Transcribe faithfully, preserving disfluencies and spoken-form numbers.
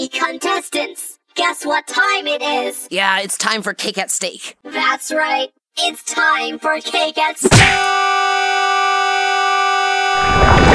Hey, contestants! Guess what time it is? Yeah, it's time for cake at steak. That's right. It's time for cake at steak!